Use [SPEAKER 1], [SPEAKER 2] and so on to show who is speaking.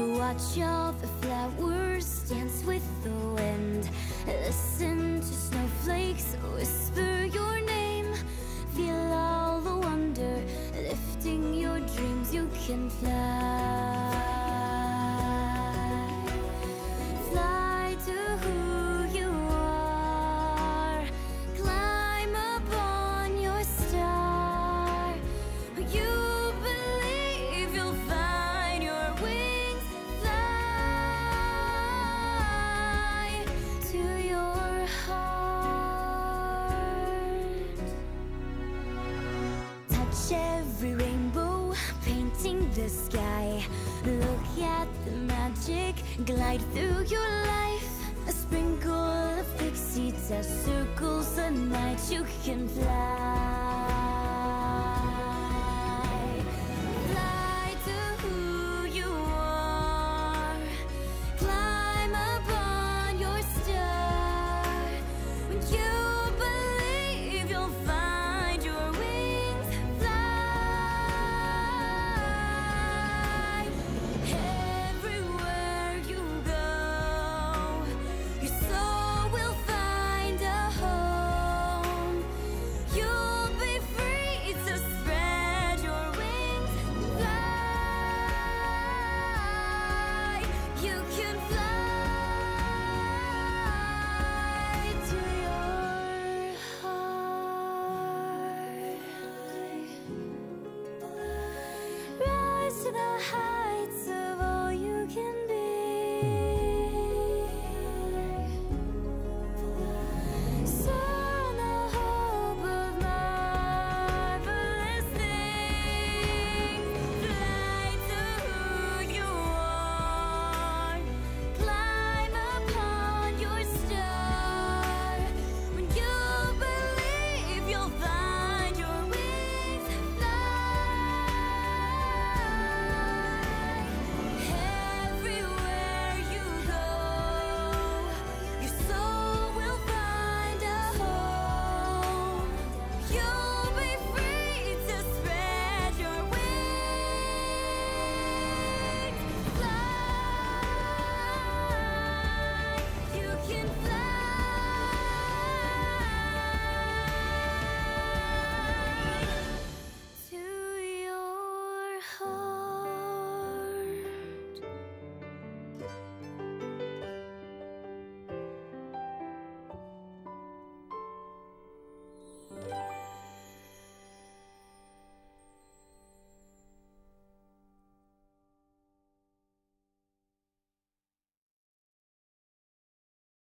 [SPEAKER 1] Watch all the flowers dance with the wind. Listen to snowflakes whisper your name. Feel all the wonder, lifting your dreams. You can fly. Fly to who you are. Climb upon your star. You believe you'll find your wings. Fly to your heart. Touch every rainbow, painting the sky. Look at the magic, glide through your life. A sprinkle of pixie dust circles the night. You can fly.